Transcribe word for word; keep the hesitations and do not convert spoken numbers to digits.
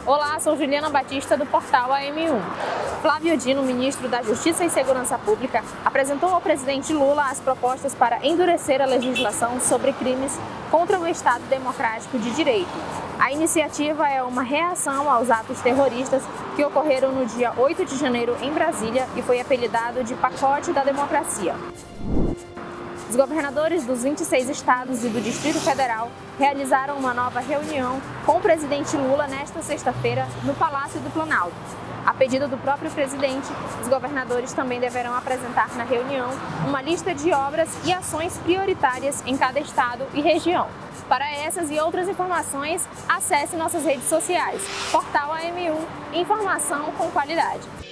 Olá, sou Juliana Batista do portal A M um. Flávio Dino, ministro da Justiça e Segurança Pública, apresentou ao presidente Lula as propostas para endurecer a legislação sobre crimes contra o Estado Democrático de Direito. A iniciativa é uma reação aos atos terroristas que ocorreram no dia oito de janeiro em Brasília e foi apelidado de Pacote da Democracia. Os governadores dos vinte e seis estados e do Distrito Federal realizaram uma nova reunião com o presidente Lula nesta sexta-feira no Palácio do Planalto. A pedido do próprio presidente, os governadores também deverão apresentar na reunião uma lista de obras e ações prioritárias em cada estado e região. Para essas e outras informações, acesse nossas redes sociais. Portal A M um, informação com qualidade.